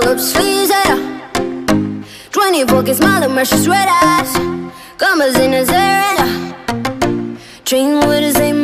roll up sleeves, yeah. 24 can smile and mercy sweat eyes. Commas in his area. Dream with the same